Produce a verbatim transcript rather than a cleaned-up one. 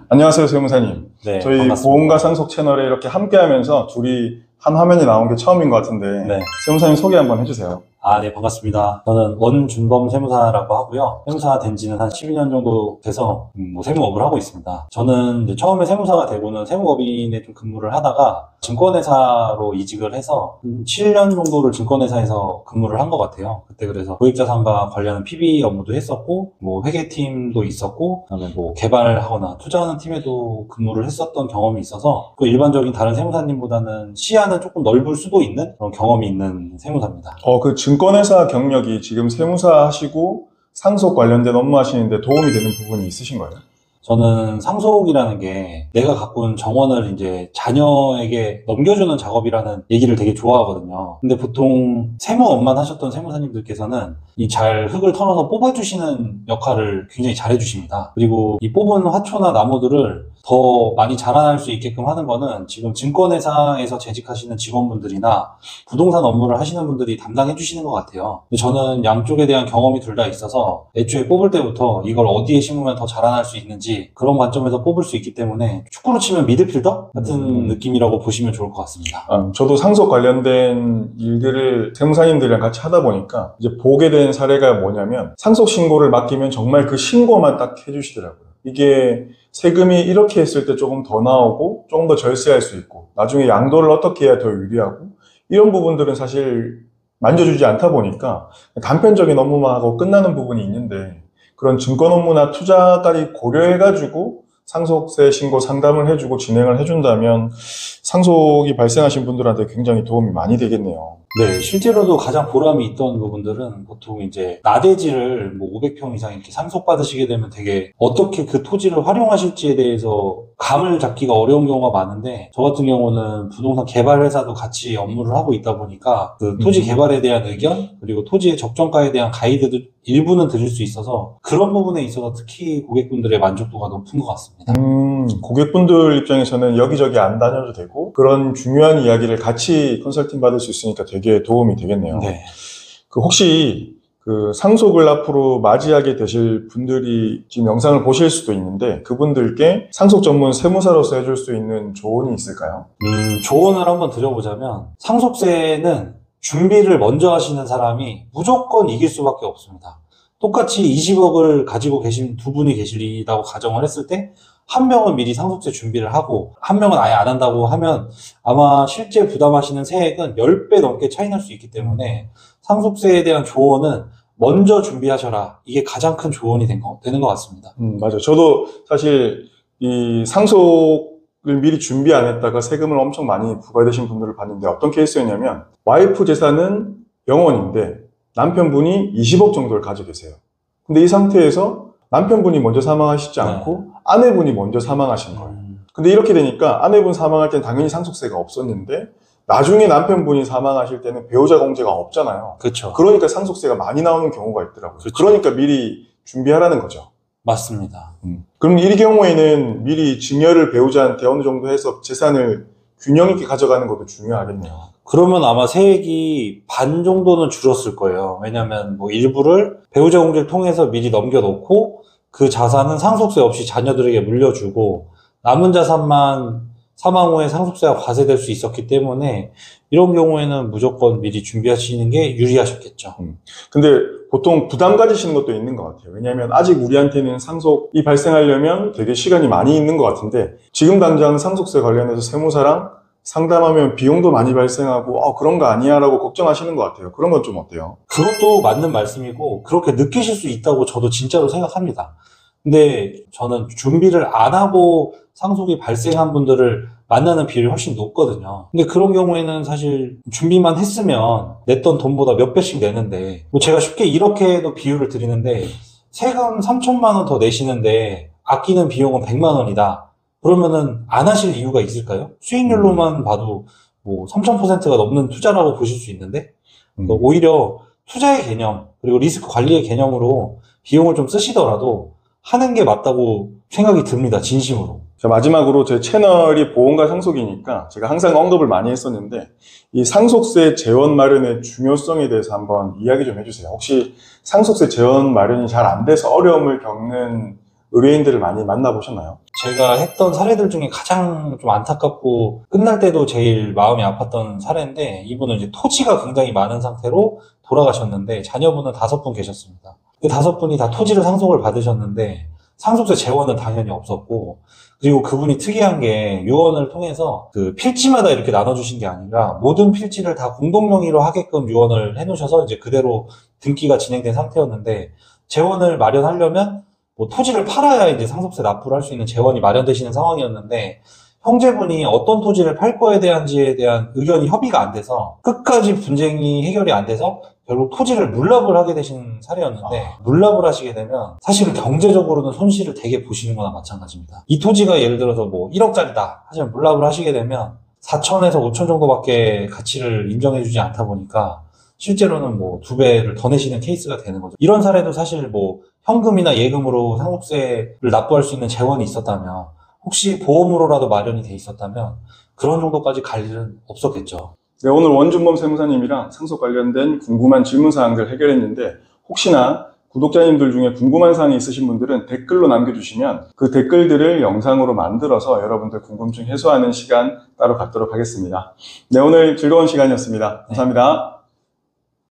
안녕하세요, 세무사님. 네, 저희 반갑습니다. 보험과 상속 채널에 이렇게 함께 하면서 둘이 한 화면에 나온 게 처음인 것 같은데, 네. 세무사님 소개 한번 해주세요. 아, 네, 반갑습니다. 저는 원준범 세무사라고 하고요. 세무사 된 지는 한 십이 년 정도 돼서 음, 뭐 세무업을 하고 있습니다. 저는 이제 처음에 세무사가 되고는 세무법인에 좀 근무를 하다가 증권회사로 이직을 해서 칠 년 정도를 증권회사에서 근무를 한 것 같아요. 그때 그래서 고액자산과 관련한 피비 업무도 했었고, 뭐 회계팀도 있었고, 그다음에 뭐 개발하거나 투자하는 팀에도 근무를 했었던 경험이 있어서 그 일반적인 다른 세무사님보다는 시야는 조금 넓을 수도 있는 그런 경험이 있는 세무사입니다. 어, 그 증권회사 경력이 지금 세무사 하시고 상속 관련된 업무 하시는데 도움이 되는 부분이 있으신 거예요? 저는 상속이라는 게 내가 갖고 있는 정원을 이제 자녀에게 넘겨주는 작업이라는 얘기를 되게 좋아하거든요. 근데 보통 세무업만 하셨던 세무사님들께서는 이 잘 흙을 털어서 뽑아주시는 역할을 굉장히 잘해주십니다. 그리고 이 뽑은 화초나 나무들을 더 많이 자라날 수 있게끔 하는 거는 지금 증권회사에서 재직하시는 직원분들이나 부동산 업무를 하시는 분들이 담당해 주시는 것 같아요. 근데 저는 양쪽에 대한 경험이 둘 다 있어서 애초에 뽑을 때부터 이걸 어디에 심으면 더 자라날 수 있는지 그런 관점에서 뽑을 수 있기 때문에 축구로 치면 미드필더 같은 음. 느낌이라고 보시면 좋을 것 같습니다. 아, 저도 상속 관련된 일들을 세무사님들이랑 같이 하다 보니까 이제 보게 된 사례가 뭐냐면 상속 신고를 맡기면 정말 그 신고만 딱 해주시더라고요. 이게 세금이 이렇게 했을 때 조금 더 나오고 조금 더 절세할 수 있고 나중에 양도를 어떻게 해야 더 유리하고 이런 부분들은 사실 만져주지 않다 보니까 단편적인 업무만 하고 끝나는 부분이 있는데 그런 증권 업무나 투자까지 고려해가지고 상속세 신고 상담을 해주고 진행을 해준다면 상속이 발생하신 분들한테 굉장히 도움이 많이 되겠네요. 네, 실제로도 가장 보람이 있던 부분들은 보통 이제 나대지를 뭐 오백 평 이상 이렇게 상속받으시게 되면 되게 어떻게 그 토지를 활용하실지에 대해서 감을 잡기가 어려운 경우가 많은데 저 같은 경우는 부동산 개발 회사도 같이 업무를 하고 있다 보니까 그 토지 개발에 대한 의견 그리고 토지의 적정가에 대한 가이드도 일부는 드릴 수 있어서 그런 부분에 있어서 특히 고객분들의 만족도가 높은 것 같습니다. 음, 고객분들 입장에서는 여기저기 안 다녀도 되고 그런 중요한 이야기를 같이 컨설팅 받을 수 있으니까 되게 도움이 되겠네요. 네. 그 혹시 그 상속을 앞으로 맞이하게 되실 분들이 지금 영상을 보실 수도 있는데 그분들께 상속 전문 세무사로서 해줄 수 있는 조언이 있을까요? 음, 조언을 한번 드려보자면 상속세는 준비를 먼저 하시는 사람이 무조건 이길 수밖에 없습니다. 똑같이 이십억을 가지고 계신 두 분이 계시다고 가정을 했을 때 한 명은 미리 상속세 준비를 하고 한 명은 아예 안 한다고 하면 아마 실제 부담하시는 세액은 십 배 넘게 차이 날 수 있기 때문에 상속세에 대한 조언은 먼저 준비하셔라. 이게 가장 큰 조언이 된 거, 되는 것 같습니다. 음, 맞아요. 저도 사실 이 상속을 미리 준비 안 했다가 세금을 엄청 많이 부과되신 분들을 봤는데 어떤 케이스였냐면 와이프 재산은 영원인데 남편분이 이십억 정도를 가지고 계세요. 근데 이 상태에서 남편분이 먼저 사망하시지 않고 네. 아내분이 먼저 사망하신 거예요. 음. 근데 이렇게 되니까 아내분 사망할 때는 당연히 상속세가 없었는데 나중에 남편분이 사망하실 때는 배우자 공제가 없잖아요. 그렇죠. 그러니까 상속세가 많이 나오는 경우가 있더라고요. 그쵸. 그러니까 미리 준비하라는 거죠. 맞습니다. 음. 그럼 이 경우에는 미리 증여를 배우자한테 어느 정도 해서 재산을 균형 있게 가져가는 것도 중요하겠네요. 그러면 아마 세액이 반 정도는 줄었을 거예요. 왜냐하면 뭐 일부를 배우자 공제를 통해서 미리 넘겨놓고 그 자산은 상속세 없이 자녀들에게 물려주고 남은 자산만 사망 후에 상속세가 과세될 수 있었기 때문에 이런 경우에는 무조건 미리 준비하시는 게 유리하셨겠죠. 음. 근데 보통 부담 가지시는 것도 있는 것 같아요. 왜냐하면 아직 우리한테는 상속이 발생하려면 되게 시간이 많이 있는 것 같은데 지금 당장 상속세 관련해서 세무사랑 상담하면 비용도 많이 발생하고 어, 그런 거 아니야 라고 걱정하시는 것 같아요. 그런 건 좀 어때요? 그것도 맞는 말씀이고 그렇게 느끼실 수 있다고 저도 진짜로 생각합니다. 근데 저는 준비를 안 하고 상속이 발생한 분들을 만나는 비율이 훨씬 높거든요. 근데 그런 경우에는 사실 준비만 했으면 냈던 돈보다 몇 배씩 내는데 뭐 제가 쉽게 이렇게도 비율을 드리는데 세금 삼천만 원 더 내시는데 아끼는 비용은 백만 원이다. 그러면은 안 하실 이유가 있을까요? 수익률로만 봐도 뭐 삼천 퍼센트가 넘는 투자라고 보실 수 있는데 음. 오히려 투자의 개념 그리고 리스크 관리의 개념으로 비용을 좀 쓰시더라도 하는 게 맞다고 생각이 듭니다. 진심으로. 자, 마지막으로 제 채널이 보험과 상속이니까 제가 항상 언급을 많이 했었는데 이 상속세 재원 마련의 중요성에 대해서 한번 이야기 좀 해주세요. 혹시 상속세 재원 마련이 잘 안 돼서 어려움을 겪는 의뢰인들을 많이 만나보셨나요? 제가 했던 사례들 중에 가장 좀 안타깝고 끝날 때도 제일 마음이 아팠던 사례인데, 이분은 이제 토지가 굉장히 많은 상태로 돌아가셨는데 자녀분은 다섯 분 계셨습니다. 그 다섯 분이 다 토지를 상속을 받으셨는데 상속세 재원은 당연히 없었고, 그리고 그분이 특이한 게 유언을 통해서 그 필지마다 이렇게 나눠주신 게 아니라 모든 필지를 다 공동명의로 하게끔 유언을 해놓으셔서 이제 그대로 등기가 진행된 상태였는데, 재원을 마련하려면 뭐 토지를 팔아야 이제 상속세 납부를 할 수 있는 재원이 마련되시는 상황이었는데, 형제분이 어떤 토지를 팔 거에 대한지에 대한 의견이 협의가 안 돼서 끝까지 분쟁이 해결이 안 돼서 결국 토지를 물납을 하게 되신 사례였는데, 아. 물납을 하시게 되면 사실은 경제적으로는 손실을 되게 보시는 거나 마찬가지입니다. 이 토지가 예를 들어서 뭐 일억짜리다 하지만 물납을 하시게 되면 사천에서 오천 정도밖에 가치를 인정해주지 않다 보니까 실제로는 뭐 두 배를 더 내시는 케이스가 되는 거죠. 이런 사례도 사실 뭐 현금이나 예금으로 상속세를 납부할 수 있는 재원이 있었다면, 혹시 보험으로라도 마련이 돼 있었다면 그런 정도까지 갈 일은 없었겠죠. 네, 오늘 원준범 세무사님이랑 상속 관련된 궁금한 질문사항들 해결했는데, 혹시나 구독자님들 중에 궁금한 사항이 있으신 분들은 댓글로 남겨주시면 그 댓글들을 영상으로 만들어서 여러분들 궁금증 해소하는 시간 따로 갖도록 하겠습니다. 네, 오늘 즐거운 시간이었습니다. 감사합니다. 네.